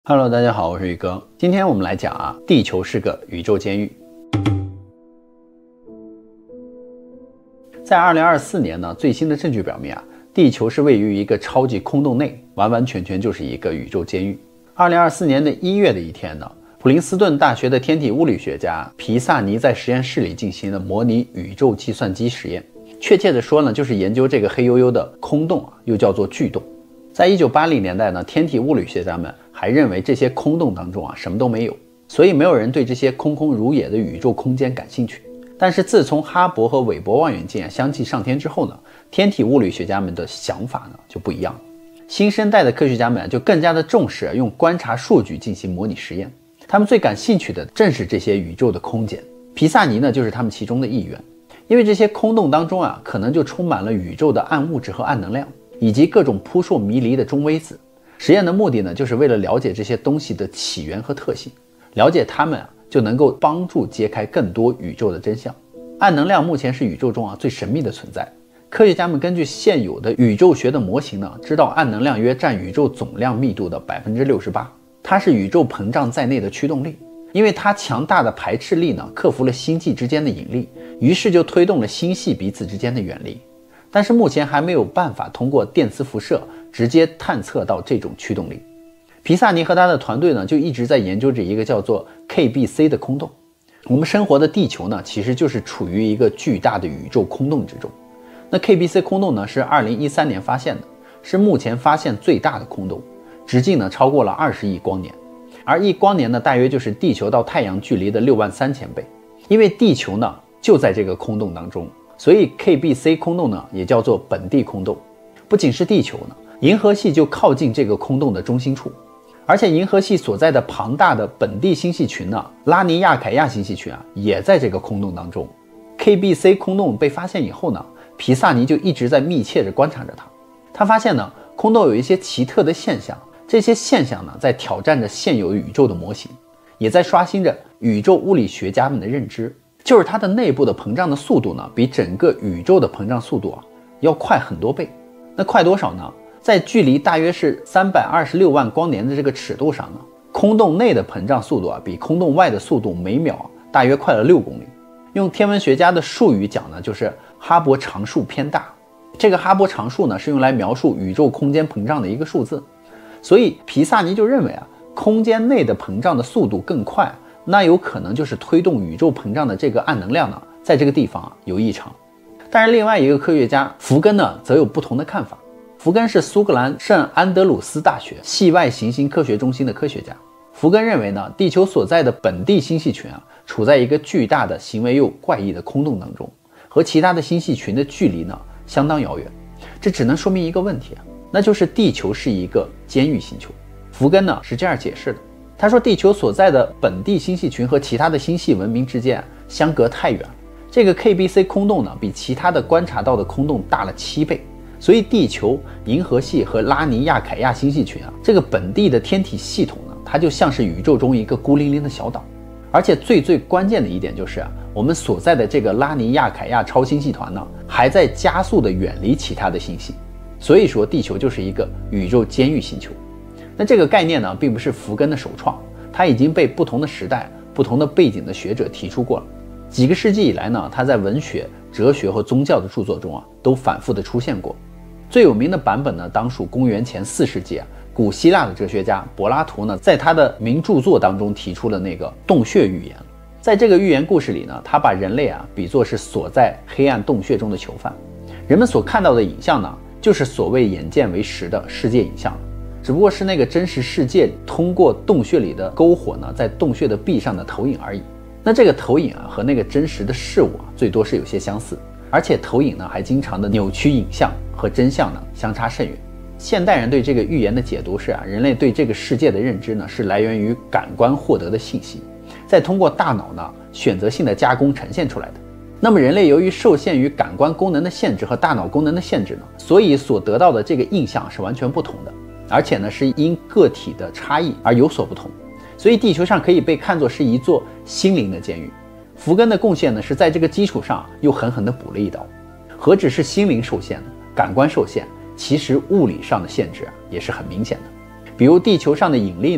Hello， 大家好，我是宇哥。今天我们来讲地球是个宇宙监狱。在2024年呢，最新的证据表明地球是位于一个超级空洞内，完完全全就是一个宇宙监狱。2024年的1月的一天呢，普林斯顿大学的天体物理学家皮萨尼在实验室里进行了模拟宇宙计算机实验，确切的说呢，就是研究这个黑黝黝的空洞又叫做巨洞。在1980年代呢，天体物理学家们还认为这些空洞当中什么都没有，所以没有人对这些空空如也的宇宙空间感兴趣。但是自从哈勃和韦伯望远镜相继上天之后呢，天体物理学家们的想法呢就不一样了。新生代的科学家们就更加的重视用观察数据进行模拟实验，他们最感兴趣的正是这些宇宙的空间。皮萨尼呢就是他们其中的一员，因为这些空洞当中可能就充满了宇宙的暗物质和暗能量，以及各种扑朔迷离的中微子。实验的目的呢，就是为了了解这些东西的起源和特性，了解它们就能够帮助揭开更多宇宙的真相。暗能量目前是宇宙中最神秘的存在。科学家们根据现有的宇宙学的模型呢，知道暗能量约占宇宙总量密度的 68%， 它是宇宙膨胀在内的驱动力。因为它强大的排斥力呢，克服了星际之间的引力，于是就推动了星系彼此之间的远离。但是目前还没有办法通过电磁辐射直接探测到这种驱动力。皮萨尼和他的团队呢，就一直在研究着一个叫做 KBC 的空洞。我们生活的地球呢，其实就是处于一个巨大的宇宙空洞之中。那 KBC 空洞呢，是2013年发现的，是目前发现最大的空洞，直径呢超过了20亿光年，而1光年呢，大约就是地球到太阳距离的63000倍。因为地球呢就在这个空洞当中，所以 KBC 空洞呢也叫做本地空洞。不仅是地球呢，银河系就靠近这个空洞的中心处，而且银河系所在的庞大的本地星系群呢，拉尼亚凯亚星系群也在这个空洞当中。KBC 空洞被发现以后呢，皮萨尼就一直在密切地观察着它。他发现呢，空洞有一些奇特的现象，这些现象呢在挑战着现有宇宙的模型，也在刷新着宇宙物理学家们的认知。就是它的内部的膨胀的速度呢，比整个宇宙的膨胀速度要快很多倍。那快多少呢？在距离大约是326万光年的这个尺度上呢，空洞内的膨胀速度比空洞外的速度每秒大约快了6公里。用天文学家的术语讲呢，就是哈勃常数偏大。这个哈勃常数呢，是用来描述宇宙空间膨胀的一个数字。所以皮萨尼就认为空间内的膨胀的速度更快，那有可能就是推动宇宙膨胀的这个暗能量呢，在这个地方有异常。但是另外一个科学家福根呢，则有不同的看法。福根是苏格兰圣安德鲁斯大学系外行星科学中心的科学家。福根认为呢，地球所在的本地星系群处在一个巨大的行为又怪异的空洞当中，和其他的星系群的距离呢相当遥远。这只能说明一个问题那就是地球是一个监狱星球。福根呢是这样解释的，他说地球所在的本地星系群和其他的星系文明之间相隔太远了。这个 KBC 空洞呢，比其他的观察到的空洞大了7倍。所以地球、银河系和拉尼亚凯亚星系群这个本地的天体系统呢，它就像是宇宙中一个孤零零的小岛。而且最关键的一点就是我们所在的这个拉尼亚凯亚超星系团呢，还在加速的远离其他的星系。所以说地球就是一个宇宙监狱星球。那这个概念呢，并不是福根的首创，它已经被不同的时代、不同的背景的学者提出过了。几个世纪以来呢，它在文学、哲学和宗教的著作中都反复的出现过。最有名的版本呢，当属公元前4世纪古希腊的哲学家柏拉图呢，在他的名著作当中提出了那个洞穴预言。在这个寓言故事里呢，他把人类比作是锁在黑暗洞穴中的囚犯。人们所看到的影像呢，就是所谓眼见为实的世界影像，只不过是那个真实世界通过洞穴里的篝火呢，在洞穴的壁上的投影而已。那这个投影和那个真实的事物最多是有些相似，而且投影呢还经常的扭曲影像，和真相呢相差甚远。现代人对这个预言的解读是人类对这个世界的认知呢，是来源于感官获得的信息，再通过大脑呢选择性的加工呈现出来的。那么人类由于受限于感官功能的限制和大脑功能的限制呢，所以所得到的这个印象是完全不同的，而且呢是因个体的差异而有所不同。所以地球上可以被看作是一座心灵的监狱。福根的贡献呢，是在这个基础上又狠狠地补了一刀。何止是心灵受限呢，感官受限，其实物理上的限制也是很明显的。比如地球上的引力呢，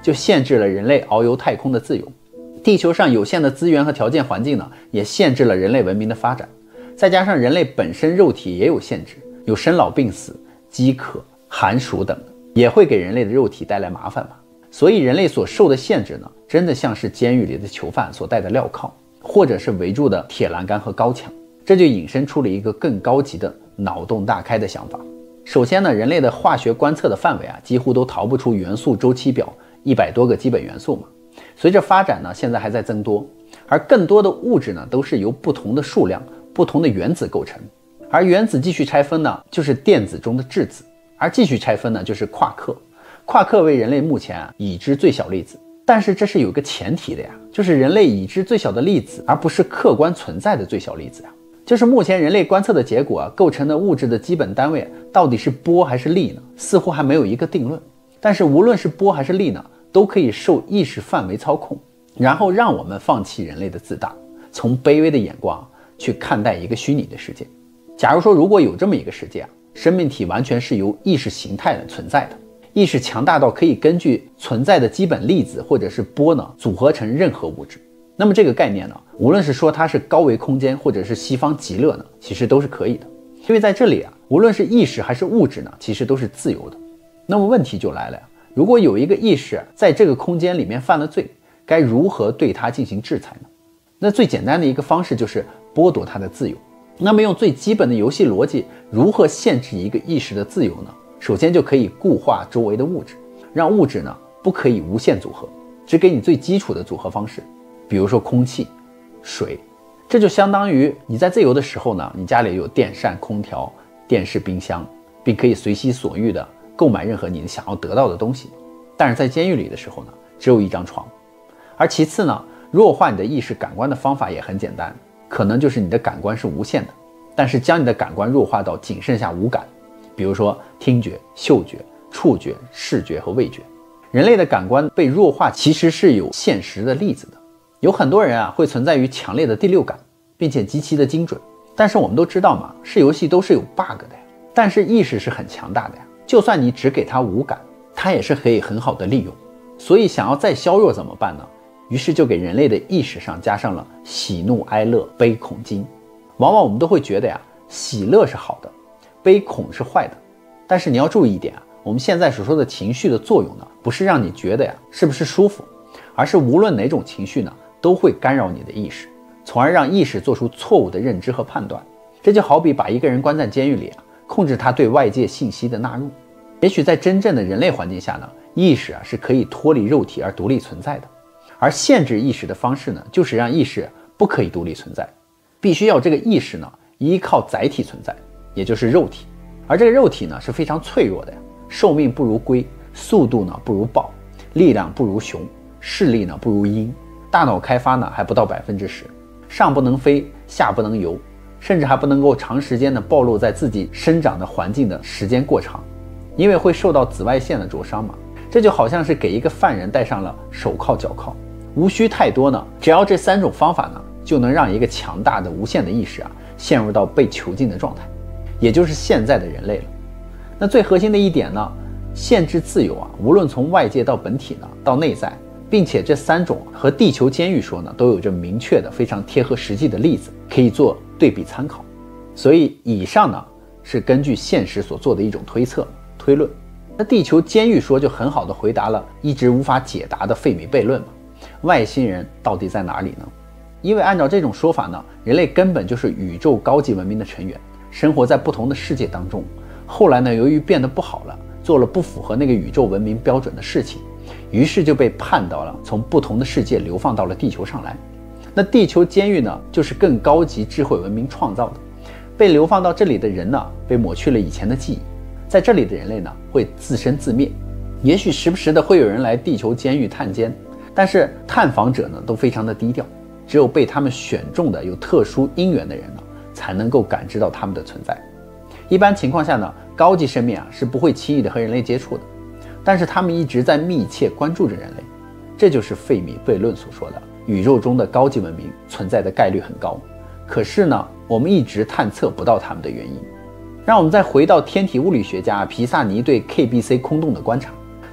就限制了人类遨游太空的自由。地球上有限的资源和条件环境呢，也限制了人类文明的发展。再加上人类本身肉体也有限制，有生老病死、饥渴、寒暑等，也会给人类的肉体带来麻烦嘛。所以人类所受的限制呢，真的像是监狱里的囚犯所戴的镣铐，或者是围住的铁栏杆和高墙。这就引申出了一个更高级的脑洞大开的想法。首先呢，人类的化学观测的范围啊，几乎都逃不出元素周期表100多个基本元素嘛。随着发展呢，现在还在增多，而更多的物质呢，都是由不同的数量、不同的原子构成。而原子继续拆分呢，就是电子中的质子，而继续拆分呢，就是夸克。夸克为人类目前已知最小粒子，但是这是有个前提的呀，就是人类已知最小的粒子，而不是客观存在的最小粒子呀。就是目前人类观测的结果啊，构成的物质的基本单位到底是波还是粒呢？似乎还没有一个定论。但是无论是波还是粒呢，都可以受意识范围操控，然后让我们放弃人类的自大，从卑微的眼光去看待一个虚拟的世界。假如说如果有这么一个世界啊，生命体完全是由意识形态的存在的，意识强大到可以根据存在的基本粒子或者是波呢，组合成任何物质。那么这个概念呢，无论是说它是高维空间或者是西方极乐呢，其实都是可以的。因为在这里啊，无论是意识还是物质呢，其实都是自由的。那么问题就来了呀，如果有一个意识在这个空间里面犯了罪，该如何对它进行制裁呢？那最简单的一个方式就是剥夺它的自由。那么用最基本的游戏逻辑，如何限制一个意识的自由呢？首先就可以固化周围的物质，让物质呢不可以无限组合，只给你最基础的组合方式，比如说空气、水。这就相当于你在自由的时候呢，你家里有电扇、空调、电视、冰箱，并可以随心所欲的购买任何你想要得到的东西。但是在监狱里的时候呢，只有一张床。而其次呢，弱化你的意识感官的方法也很简单，可能就是你的感官是无限的，但是将你的感官弱化到仅剩下五感，比如说听觉、嗅觉、触觉、视觉和味觉。人类的感官被弱化其实是有现实的例子的，有很多人啊会存在于强烈的第六感，并且极其的精准。但是我们都知道嘛，是游戏都是有 bug 的呀，但是意识是很强大的呀，就算你只给它五感，它也是可以很好的利用。所以想要再削弱怎么办呢？于是就给人类的意识上加上了喜怒哀乐悲恐惊。往往我们都会觉得呀，喜乐是好的，悲恐是坏的。但是你要注意一点啊，我们现在所说的情绪的作用呢，不是让你觉得呀是不是舒服，而是无论哪种情绪呢，都会干扰你的意识，从而让意识做出错误的认知和判断。这就好比把一个人关在监狱里啊，控制他对外界信息的纳入。也许在真正的人类环境下呢，意识啊是可以脱离肉体而独立存在的。而限制意识的方式呢，就是让意识不可以独立存在，必须要这个意识呢依靠载体存在，也就是肉体。而这个肉体呢是非常脆弱的呀，寿命不如龟，速度呢不如豹，力量不如熊，视力呢不如鹰，大脑开发呢还不到10%，上不能飞，下不能游，甚至还不能够长时间的暴露在自己生长的环境的时间过长，因为会受到紫外线的灼伤嘛。这就好像是给一个犯人戴上了手铐脚铐，无需太多呢，只要这3种方法呢，就能让一个强大的无限的意识啊陷入到被囚禁的状态，也就是现在的人类了。那最核心的一点呢，限制自由啊，无论从外界到本体呢，到内在，并且这3种和地球监狱说呢，都有着明确的非常贴合实际的例子，可以做对比参考。所以以上呢是根据现实所做的一种推论。那地球监狱说就很好的回答了一直无法解答的费米悖论嘛，外星人到底在哪里呢？因为按照这种说法呢，人类根本就是宇宙高级文明的成员，生活在不同的世界当中。后来呢，由于变得不好了，做了不符合那个宇宙文明标准的事情，于是就被判到了从不同的世界流放到了地球上来。那地球监狱呢，就是更高级智慧文明创造的。被流放到这里的人呢，被抹去了以前的记忆，在这里的人类呢，会自生自灭。也许时不时的会有人来地球监狱探监，但是探访者呢都非常的低调，只有被他们选中的有特殊因缘的人呢，才能够感知到他们的存在。一般情况下呢，高级生命啊是不会轻易的和人类接触的，但是他们一直在密切关注着人类。这就是费米悖论所说的宇宙中的高级文明存在的概率很高，可是呢，我们一直探测不到他们的原因。让我们再回到天体物理学家皮萨尼对 KBC 空洞的观察，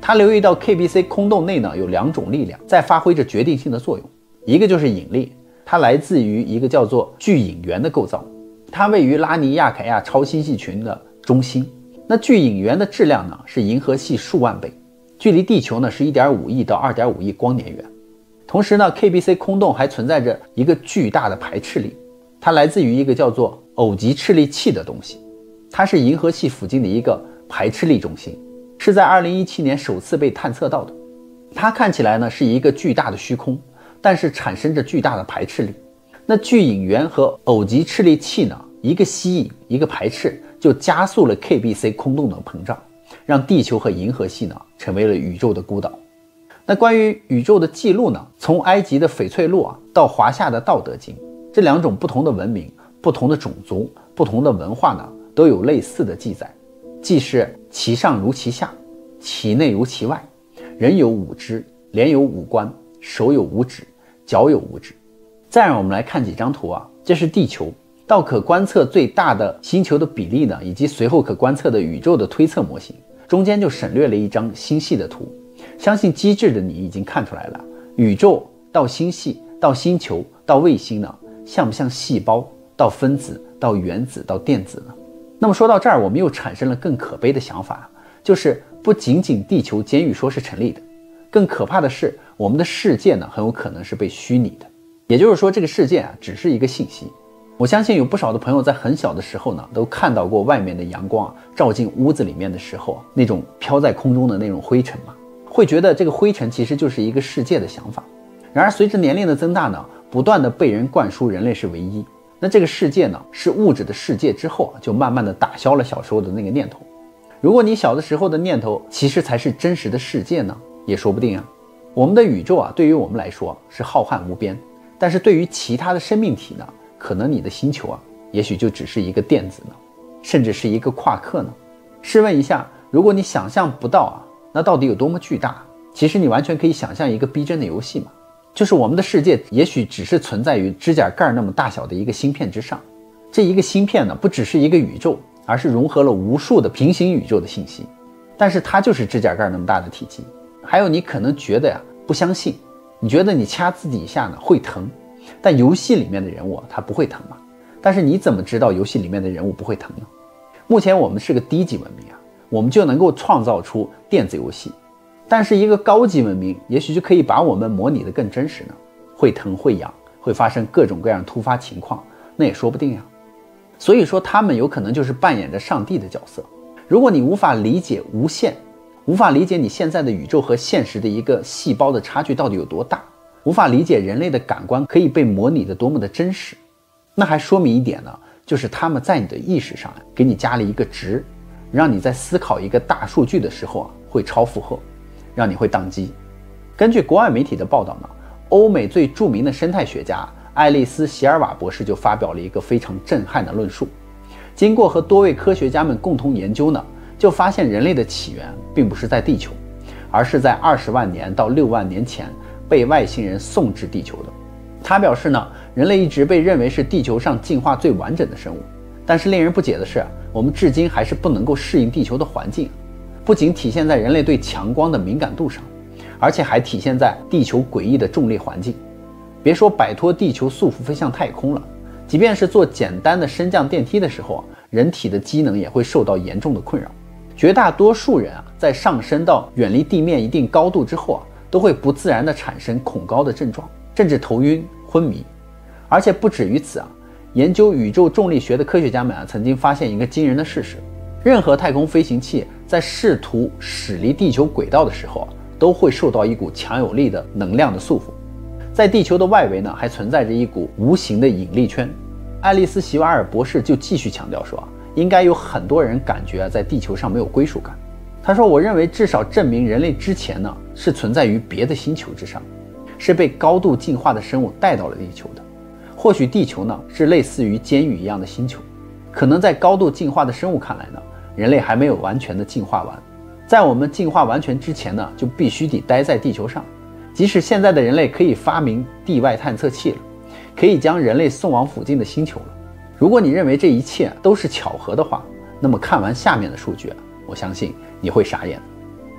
他留意到 KBC 空洞内呢有2种力量在发挥着决定性的作用，一个就是引力，它来自于一个叫做巨引源的构造，它位于拉尼亚凯亚超星系群的中心。那巨引源的质量呢是银河系数万倍，距离地球呢是 1.5 亿到 2.5 亿光年远。同时呢 KBC 空洞还存在着一个巨大的排斥力，它来自于一个叫做偶极斥力器的东西，它是银河系附近的一个排斥力中心，是在2017年首次被探测到的。它看起来呢是一个巨大的虚空，但是产生着巨大的排斥力。那巨引源和偶极斥力器呢，一个吸引一个排斥，就加速了 KBC 空洞的膨胀，让地球和银河系呢成为了宇宙的孤岛。那关于宇宙的记录呢，从埃及的翡翠录到华夏的道德经，这2种不同的文明、不同的种族、不同的文化呢，都有类似的记载，即是其上如其下，其内如其外，人有5肢，脸有5官，手有5指，脚有5指。再让我们来看几张图这是地球到可观测最大的星球的比例呢，以及随后可观测的宇宙的推测模型，中间就省略了一张星系的图。相信机智的你已经看出来了，宇宙到星系到星球到卫星呢，像不像细胞到分子到原子到电子呢？那么说到这儿，我们又产生了更可悲的想法，就是不仅仅地球监狱说是成立的，更可怕的是我们的世界呢，很有可能是被虚拟的。也就是说，这个世界只是一个信息。我相信有不少的朋友在很小的时候呢，都看到过外面的阳光照进屋子里面的时候，那种飘在空中的那种灰尘嘛，会觉得这个灰尘其实就是一个世界的想法。然而随着年龄的增大呢，不断的被人灌输人类是唯一，那这个世界呢是物质的世界之后就慢慢的打消了小时候的那个念头。如果你小的时候的念头其实才是真实的世界呢，也说不定啊。我们的宇宙对于我们来说是浩瀚无边，但是对于其他的生命体呢，可能你的星球也许就只是一个电子呢，甚至是一个夸克呢。试问一下，如果你想象不到那到底有多么巨大？其实你完全可以想象一个逼真的游戏嘛，就是我们的世界也许只是存在于指甲盖那么大小的一个芯片之上。这一个芯片呢，不只是一个宇宙，而是融合了无数的平行宇宙的信息，但是它就是指甲盖那么大的体积。还有你可能觉得不相信，你觉得你掐自己一下呢会疼，但游戏里面的人物他不会疼嘛？但是你怎么知道游戏里面的人物不会疼呢？目前我们是个低级文明我们就能够创造出电子游戏，但是一个高级文明也许就可以把我们模拟得更真实呢，会疼会痒，会发生各种各样突发情况，那也说不定呀。所以说他们有可能就是扮演着上帝的角色。如果你无法理解无限，无法理解你现在的宇宙和现实的一个细胞的差距到底有多大，无法理解人类的感官可以被模拟的多么的真实，那还说明一点呢，就是他们在你的意识上给你加了一个值，让你在思考一个大数据的时候会超负荷，让你会宕机。根据国外媒体的报道呢，欧美最著名的生态学家爱丽丝·席尔瓦博士就发表了一个非常震撼的论述。经过和多位科学家们共同研究呢，就发现人类的起源并不是在地球，而是在20万年到6万年前被外星人送至地球的。他表示呢，人类一直被认为是地球上进化最完整的生物，但是令人不解的是，我们至今还是不能够适应地球的环境，不仅体现在人类对强光的敏感度上，而且还体现在地球诡异的重力环境。别说摆脱地球束缚飞向太空了，即便是做简单的升降电梯的时候人体的机能也会受到严重的困扰。绝大多数人在上升到远离地面一定高度之后都会不自然地产生恐高的症状，甚至头晕昏迷。而且不止于此研究宇宙重力学的科学家们曾经发现一个惊人的事实，任何太空飞行器在试图驶离地球轨道的时候都会受到一股强有力的能量的束缚。在地球的外围呢，还存在着一股无形的引力圈。爱丽丝·席瓦尔博士就继续强调说，应该有很多人感觉在地球上没有归属感。他说，我认为至少证明人类之前呢是存在于别的星球之上，是被高度进化的生物带到了地球的。或许地球呢是类似于监狱一样的星球，可能在高度进化的生物看来呢，人类还没有完全的进化完。在我们进化完全之前呢，就必须得待在地球上。即使现在的人类可以发明地外探测器了，可以将人类送往附近的星球了。如果你认为这一切都是巧合的话，那么看完下面的数据我相信你会傻眼。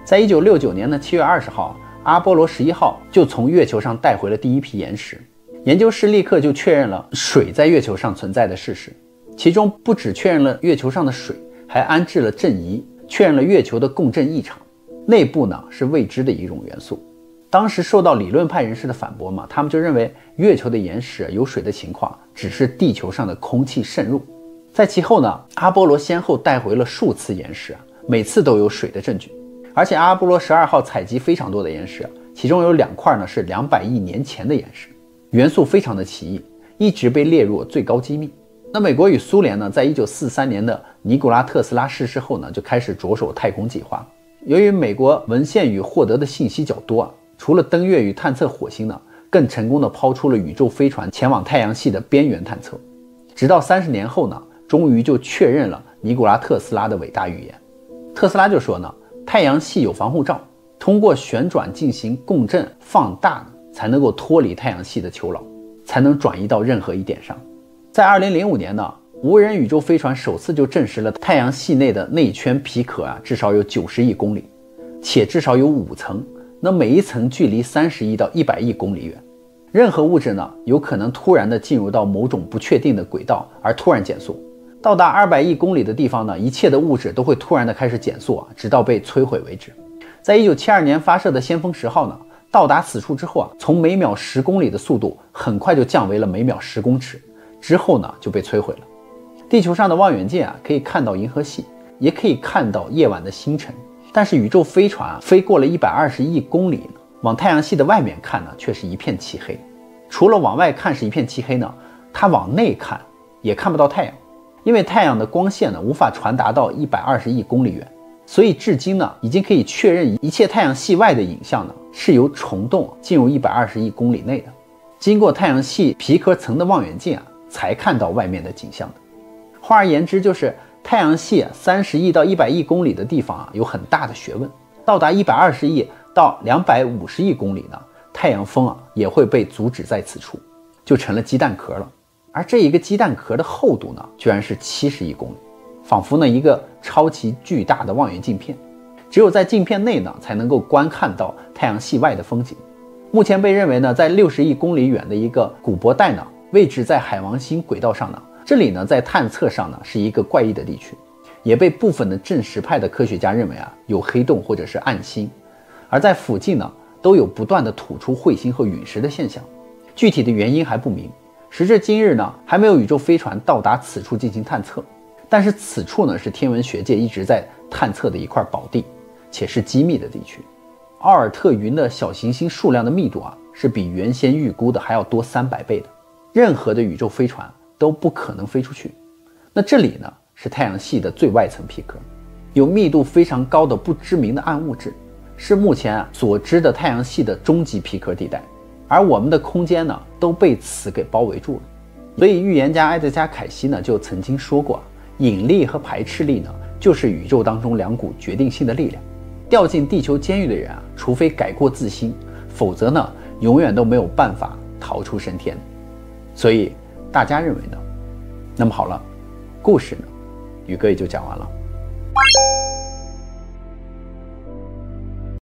在1969年的7月20号，阿波罗11号就从月球上带回了第一批岩石，研究室立刻就确认了水在月球上存在的事实。其中不只确认了月球上的水，还安置了震仪，确认了月球的共振异常，内部呢是未知的一种元素。当时受到理论派人士的反驳嘛，他们就认为月球的岩石有水的情况只是地球上的空气渗入。在其后呢，阿波罗先后带回了数次岩石，每次都有水的证据。而且阿波罗12号采集非常多的岩石，其中有2块呢是200亿年前的岩石，元素非常的奇异，一直被列入最高机密。那美国与苏联呢，在1943年的尼古拉特斯拉逝世后呢，就开始着手太空计划。由于美国文献与获得的信息较多除了登月与探测火星呢，更成功的抛出了宇宙飞船前往太阳系的边缘探测。直到30年后呢，终于就确认了尼古拉特斯拉的伟大预言。特斯拉就说呢，太阳系有防护罩，通过旋转进行共振放大才能够脱离太阳系的囚牢，才能转移到任何一点上。在2005年呢，无人宇宙飞船首次就证实了太阳系内的内圈皮壳至少有90亿公里，且至少有5层，那每一层距离30亿到100亿公里远。任何物质呢，有可能突然的进入到某种不确定的轨道而突然减速，到达200亿公里的地方呢，一切的物质都会突然的开始减速直到被摧毁为止。在1972年发射的先锋10号呢，到达此处之后从每秒10公里的速度很快就降为了每秒10公尺，之后呢就被摧毁了。地球上的望远镜可以看到银河系，也可以看到夜晚的星辰，但是宇宙飞船飞过了120亿公里呢，往太阳系的外面看呢，却是一片漆黑。除了往外看是一片漆黑呢，它往内看也看不到太阳，因为太阳的光线呢无法传达到120亿公里远。所以至今呢，已经可以确认一切太阳系外的影像呢，是由虫洞进入120亿公里内的，经过太阳系皮壳层的望远镜才看到外面的景象的。换而言之，就是太阳系30亿到100亿公里的地方有很大的学问，到达120亿到250亿公里呢，太阳风也会被阻止在此处，就成了鸡蛋壳了。而这一个鸡蛋壳的厚度呢，居然是70亿公里，仿佛呢一个超级巨大的望远镜片，只有在镜片内呢，才能够观看到太阳系外的风景。目前被认为呢，在60亿公里远的一个古柏带呢，位置在海王星轨道上呢，这里呢在探测上呢是一个怪异的地区，也被部分的证实派的科学家认为有黑洞或者是暗星，而在附近呢都有不断的吐出彗星和陨石的现象，具体的原因还不明。时至今日呢，还没有宇宙飞船到达此处进行探测，但是此处呢是天文学界一直在探测的一块宝地，且是机密的地区。奥尔特云的小行星数量的密度是比原先预估的还要多300倍的，任何的宇宙飞船都不可能飞出去。那这里呢是太阳系的最外层皮壳，有密度非常高的不知名的暗物质，是目前所知的太阳系的终极皮壳地带，而我们的空间呢都被此给包围住了。所以预言家埃德加·凯西呢就曾经说过，引力和排斥力呢就是宇宙当中2股决定性的力量。掉进地球监狱的人除非改过自新，否则呢永远都没有办法逃出升天。所以大家认为呢？那么好了，故事呢宇哥也就讲完了。